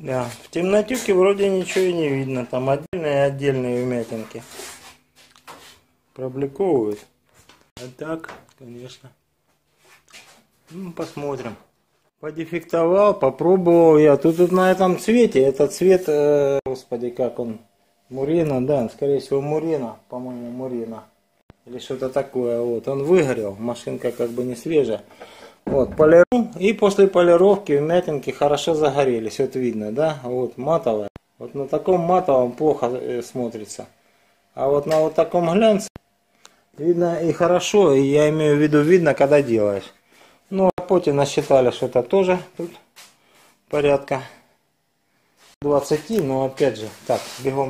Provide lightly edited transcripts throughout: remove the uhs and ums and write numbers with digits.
Да, в темнотюке вроде ничего и не видно. Там отдельные вмятинки проблековывают. А так, конечно. Ну, посмотрим. Подефектовал, попробовал я. Тут на этом цвете, этот цвет, господи, как он, Мурена, да, скорее всего Мурена, по-моему Мурена. Или что-то такое, вот, он выгорел, машинка как бы не свежая. Вот, полирую, и после полировки вмятинки хорошо загорелись, вот видно, да, вот, матовая. Вот на таком матовом плохо смотрится. А вот на вот таком глянце видно и хорошо, и я имею в виду, видно, когда делаешь. Ну, в работе насчитали, что это тоже тут порядка 20, но опять же, так, бегом.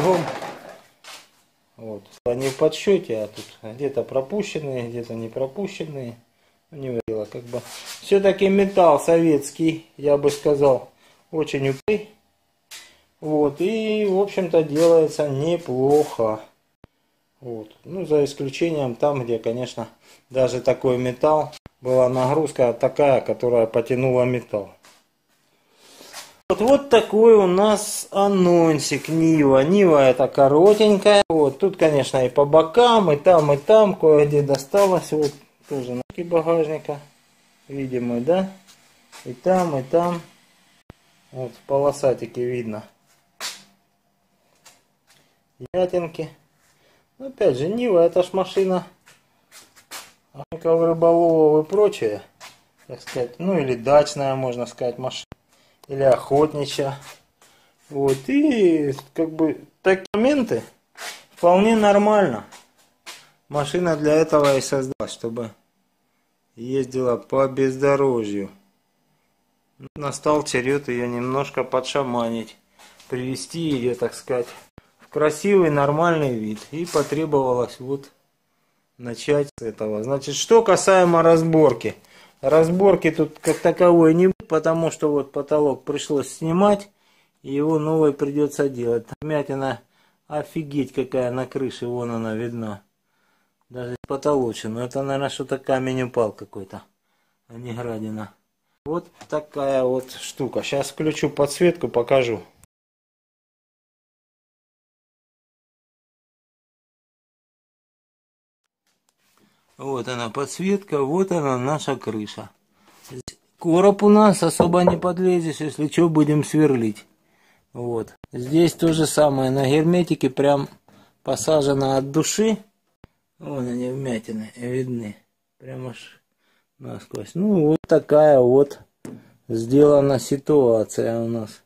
Вот, они в подсчете, а тут где-то пропущенные, где-то не пропущенные. Не выдело, как бы. Все-таки металл советский, я бы сказал, очень упрямый. Вот, и, в общем-то, делается неплохо. Вот, ну, за исключением там, где, конечно, даже такой металл, была нагрузка такая, которая потянула металл. Вот такой у нас анонсик Нива. Нива это коротенькая. Вот, тут, конечно, и по бокам, и там кое-где досталось. Вот, тоже ножки багажника. Видимый, да? И там. Вот, в полосатике видно. Ятинки. Опять же, Нива, это ж машина охотников, рыболовов и прочее, так сказать, ну или дачная, можно сказать, машина, или охотничья. Вот, и как бы такие моменты вполне нормально. Машина для этого и создалась, чтобы ездила по бездорожью. Настал черед ее немножко подшаманить, привести ее, так сказать, красивый нормальный вид, и потребовалось вот начать с этого. Значит, что касаемо разборки. Разборки тут как таковой не будет, потому что вот потолок пришлось снимать, и его новый придется делать. Вмятина офигеть какая на крыше, вон она видна. Даже потолочена. Это, наверное, что-то камень упал какой-то, а не градина. Вот такая вот штука. Сейчас включу подсветку, покажу. Вот она подсветка, вот она наша крыша. Короб у нас особо не подлезешь, если что, будем сверлить. Вот. Здесь то же самое, на герметике прям посажено от души. Вон они вмятины видны. Прямо аж насквозь. Ну вот такая вот сделана ситуация у нас.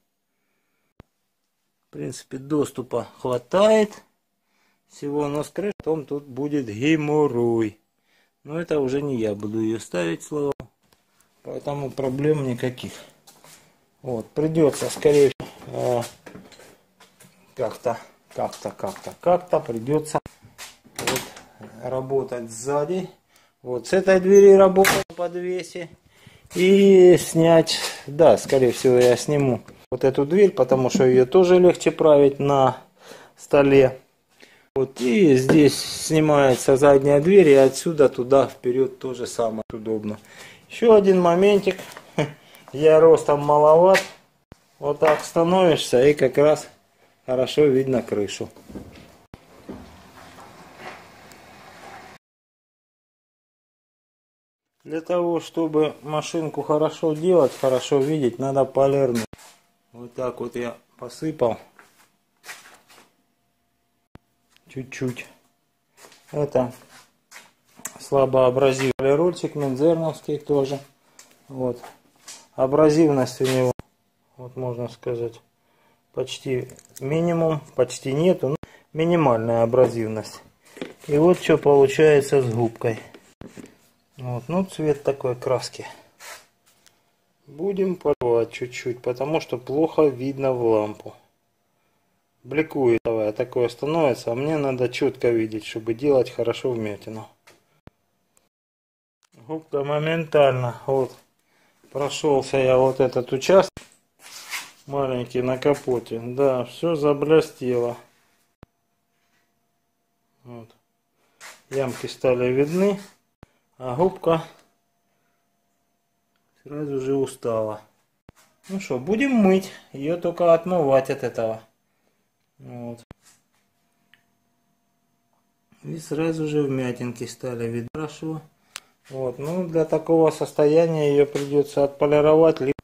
В принципе, доступа хватает всего, но с крышей потом тут будет геморрой. Но это уже не я буду ее ставить, слава богу. Поэтому проблем никаких. Вот, придется, скорее всего, как-то придется вот работать сзади. Вот с этой двери работать в подвесе. И снять, да, скорее всего, я сниму вот эту дверь, потому что ее тоже легче править на столе. Вот, и здесь снимается задняя дверь, и отсюда туда вперед тоже самое удобно. Еще один моментик. Я ростом маловат. Вот так становишься, и как раз хорошо видно крышу. Для того, чтобы машинку хорошо делать, хорошо видеть, надо полирнуть. Вот так вот я посыпал. Чуть-чуть. Это слабоабразивный полирольчик мензерновский тоже. Вот. Абразивность у него, вот можно сказать, почти минимум, почти нету, но минимальная абразивность. И вот что получается с губкой. Вот, ну цвет такой краски. Будем поливать чуть-чуть, потому что плохо видно в лампу. Бликует такое становится, а мне надо четко видеть, чтобы делать хорошо вмятину. Губка моментально, вот, прошелся я вот этот участок маленький на капоте, да, все заблестело. Вот. Ямки стали видны, а губка сразу же устала. Ну что, будем мыть. Ее только отмывать от этого. Вот. И сразу же вмятинки стали видно хорошо. Вот. Ну, для такого состояния ее придется отполировать, либо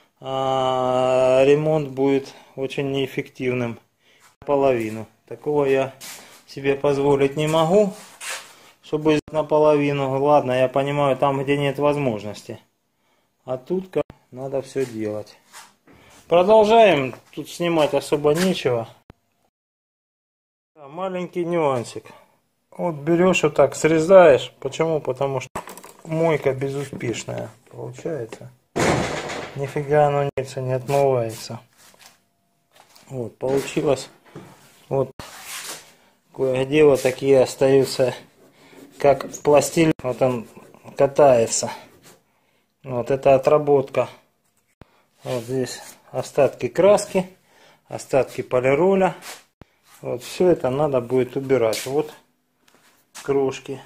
ремонт будет очень неэффективным. Наполовину. Такого я себе позволить не могу, чтобы наполовину. Ладно, я понимаю, там, где нет возможности. А тут как надо все делать. Продолжаем. Тут снимать особо нечего. Маленький нюансик. Вот берешь вот так, срезаешь. Почему? Потому что мойка безуспешная получается. Нифига оно не отмывается. Вот, получилось. Вот кое-где вот такие остаются, как пластилин. Вот он катается. Вот это отработка. Вот здесь остатки краски, остатки полироля. Вот все это надо будет убирать. Вот крошки,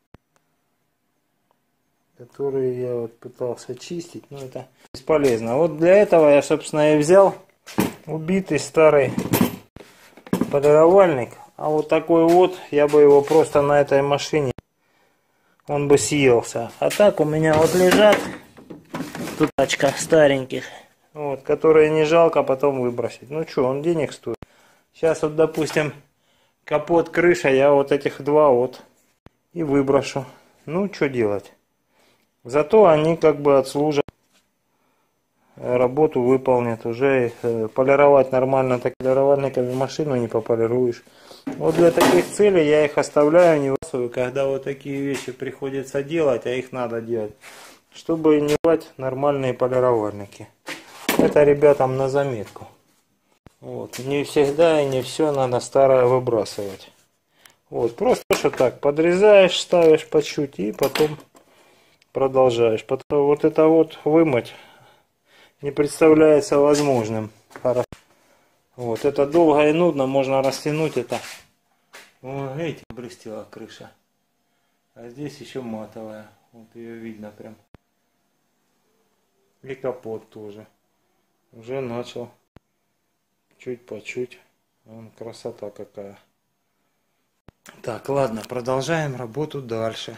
которые я вот пытался чистить, но это бесполезно. Вот для этого я, собственно, и взял убитый старый полировальник. А вот такой вот, я бы его просто на этой машине, он бы съелся. А так у меня вот лежат тут пачка стареньких, вот, которые не жалко потом выбросить. Ну что, он денег стоит. Сейчас вот, допустим, капот, крыша, я вот этих два вот и выброшу. Ну, что делать? Зато они как бы отслужат, работу выполнят. Уже полировать нормально так полировальниками машину не пополируешь. Вот для таких целей я их оставляю, не высую, когда вот такие вещи приходится делать, а их надо делать, чтобы не брать нормальные полировальники. Это ребятам на заметку. Вот. Не всегда и не все надо старое выбрасывать. Вот. Просто что так подрезаешь, ставишь по чуть и потом продолжаешь. Потом вот это вот вымыть не представляется возможным. Хорошо. Вот. Это долго и нудно, можно растянуть это. О, видите, блестела крыша. А здесь еще матовая. Вот ее видно прям. И капот тоже. Уже начал чуть по чуть. Вон красота какая. Так, ладно, продолжаем работу дальше.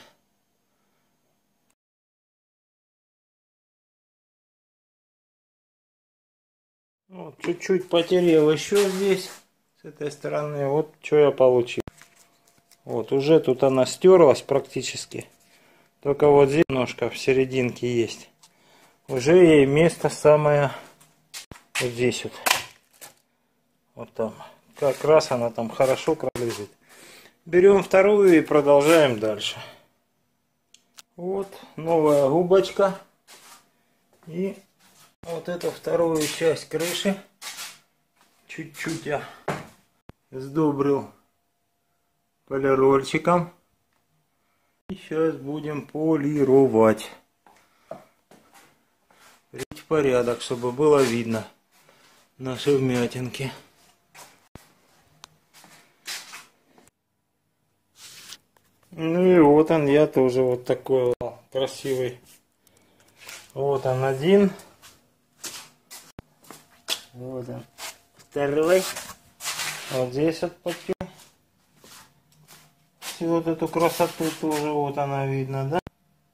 Вот, чуть-чуть потерял еще здесь, с этой стороны. Вот что я получил. Вот, уже тут она стерлась практически. Только вот здесь немножко в серединке есть. Уже ей место самое вот здесь вот. Вот там. Как раз она там хорошо лежит. Берем вторую и продолжаем дальше. Вот новая губочка. И вот эту вторую часть крыши чуть-чуть я сдобрил полирольчиком. И сейчас будем полировать. Приводить в порядок, чтобы было видно наши вмятинки. Ну и вот он, я тоже вот такой вот красивый. Вот он один. Вот он второй. Вот здесь вот подпил. Всю вот эту красоту тоже вот она видно, да?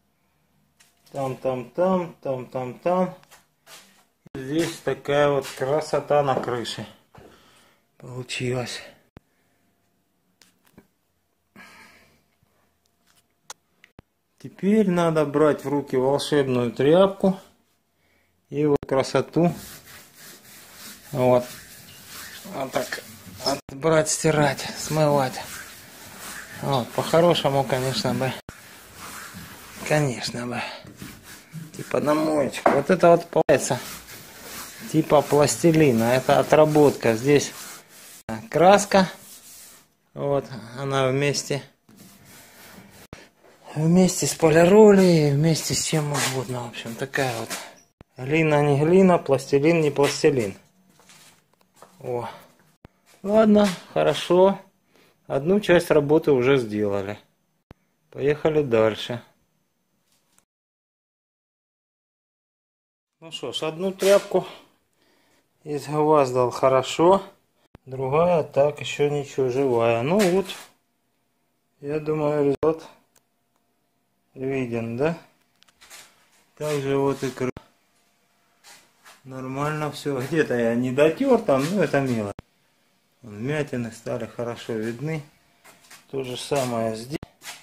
Там. Здесь такая вот красота на крыше получилась. Теперь надо брать в руки волшебную тряпку и вот красоту вот так брать, стирать, смывать. Вот, по-хорошему, конечно бы, типа на моечку. Вот это вот получается типа пластилина, это отработка. Здесь краска, вот она вместе с полиролей, вместе с чем угодно. В общем, такая вот глина не глина, пластилин не пластилин. О. Ладно, хорошо. Одну часть работы уже сделали. Поехали дальше. Ну что ж, одну тряпку изгваздал хорошо, другая так еще ничего, живая. Ну вот, я думаю, результат виден, да? Также вот и нормально все. Где-то я не дотер там, ну это мило. Вмятины стали хорошо видны. То же самое здесь.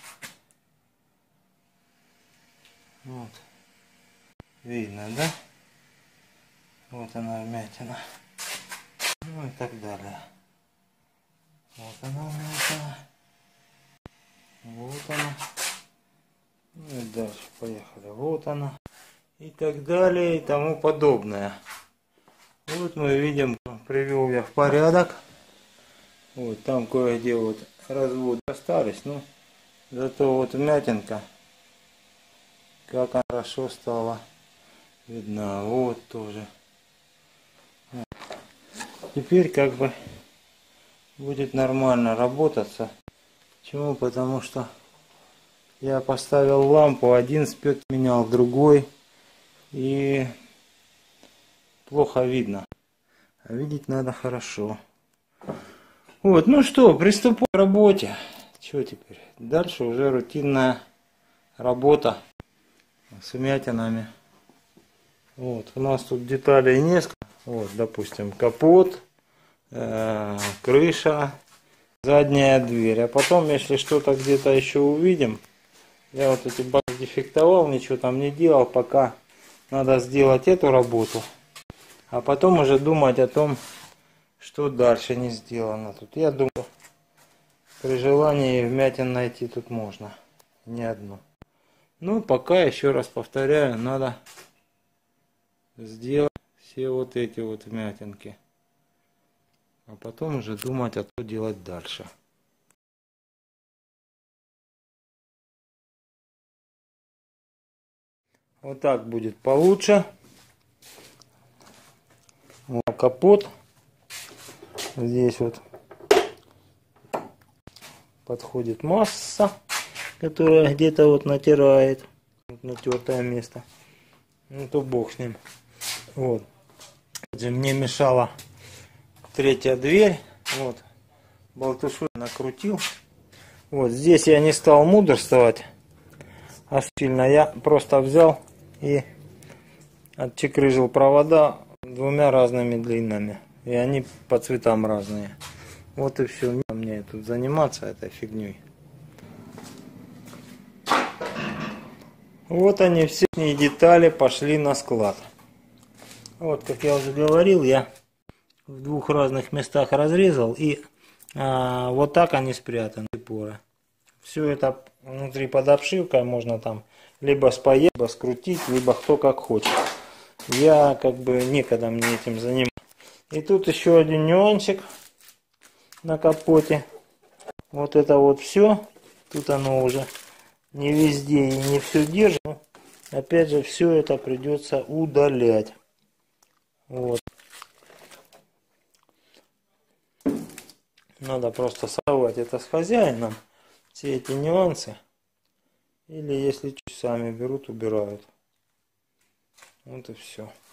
Вот. Видно, да? Вот она вмятина. Ну и так далее. Вот она вмятина. Вот она. Ну и дальше поехали. Вот она. И так далее, и тому подобное. Вот мы видим, привел я в порядок. Вот там кое-где вот разводы остались, но зато вот вмятинка, как она хорошо стала видна. Вот тоже. Вот. Теперь как бы будет нормально работаться. Почему? Потому что я поставил лампу, один спет менял, другой. И плохо видно. А видеть надо хорошо. Вот, ну что, приступим к работе. Что теперь? Дальше уже рутинная работа с вмятинами. Вот, у нас тут деталей несколько. Вот, допустим, капот, крыша, задняя дверь. А потом, если что-то где-то еще увидим, я вот эти баки дефектовал, ничего там не делал, пока надо сделать эту работу. А потом уже думать о том, что дальше не сделано тут. Я думаю, при желании вмятин найти тут можно. Не одну. Ну, пока, еще раз повторяю, надо сделать все вот эти вот вмятинки. А потом уже думать, а что делать дальше. Вот так будет получше. Вот капот. Здесь вот подходит масса, которая где-то вот натирает. Вот натертое место. Ну то бог с ним. Вот. Мне мешала третья дверь. Вот. Болтушу накрутил. Вот здесь я не стал мудрствовать. А сильно я просто взял и отчекрыжил провода двумя разными длинами. И они по цветам разные. Вот и все. Мне тут заниматься этой фигней. Вот они, все детали пошли на склад. Вот, как я уже говорил, я в двух разных местах разрезал. И вот так они спрятаны. Поры. Все это внутри под обшивкой можно там либо спаять, либо скрутить, либо кто как хочет. Я как бы некогда мне этим заниматься. И тут еще один нюансик на капоте. Вот это вот все. Тут оно уже не везде и не все держит. Опять же, все это придется удалять. Вот. Надо просто совать это с хозяином. Все эти нюансы. Или если сами берут, убирают. Вот и все.